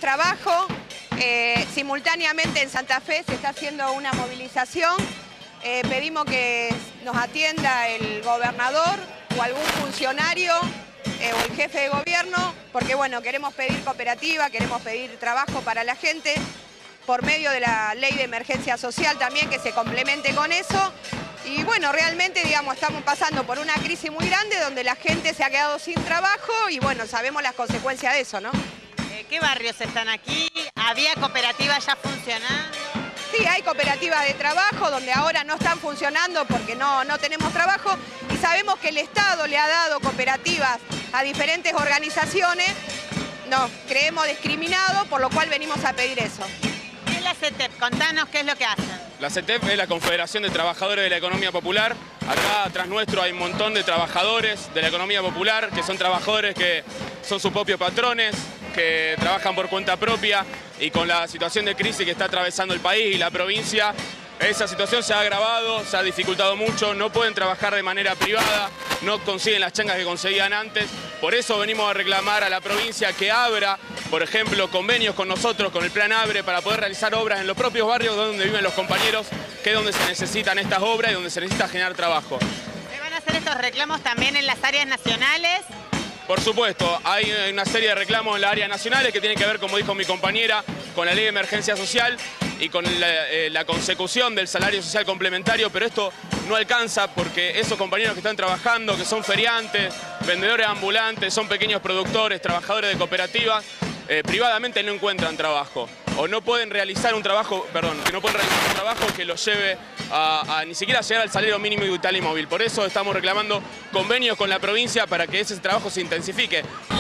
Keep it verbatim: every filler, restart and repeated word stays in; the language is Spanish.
trabajo. Eh, simultáneamente en Santa Fe se está haciendo una movilización. Eh, pedimos que nos atienda el gobernador o algún funcionario eh, o el jefe de gobierno, porque bueno, queremos pedir cooperativa, queremos pedir trabajo para la gente, por medio de la ley de emergencia social también, que se complemente con eso. Y bueno, realmente, digamos, estamos pasando por una crisis muy grande donde la gente se ha quedado sin trabajo y bueno, sabemos las consecuencias de eso, ¿no? Eh, ¿Qué barrios están aquí? ¿Había cooperativas ya funcionando? Sí, hay cooperativas de trabajo donde ahora no están funcionando porque no, no tenemos trabajo y sabemos que el Estado le ha dado cooperativas a diferentes organizaciones, nos creemos discriminados, por lo cual venimos a pedir eso. ¿Qué es la C E T E P? Contanos qué es lo que hacen. La C E T E P es la Confederación de Trabajadores de la Economía Popular. Acá atrás nuestro hay un montón de trabajadores de la economía popular, que son trabajadores que son sus propios patrones, que trabajan por cuenta propia, y con la situación de crisis que está atravesando el país y la provincia, esa situación se ha agravado, se ha dificultado mucho, no pueden trabajar de manera privada, no consiguen las changas que conseguían antes. Por eso venimos a reclamar a la provincia que abra, por ejemplo, convenios con nosotros, con el Plan Abre, para poder realizar obras en los propios barrios donde viven los compañeros, que es donde se necesitan estas obras y donde se necesita generar trabajo. ¿Se van a hacer estos reclamos también en las áreas nacionales? Por supuesto, hay una serie de reclamos en las áreas nacionales que tienen que ver, como dijo mi compañera, con la ley de emergencia social y con la, eh, la consecución del salario social complementario, pero esto no alcanza porque esos compañeros que están trabajando, que son feriantes, vendedores ambulantes, son pequeños productores, trabajadores de cooperativas, eh, privadamente no encuentran trabajo o no pueden realizar un trabajo, perdón, que no pueden realizar un trabajo que los lleve a, a ni siquiera llegar al salario mínimo vital y móvil. Por eso estamos reclamando convenios con la provincia para que ese trabajo se intensifique.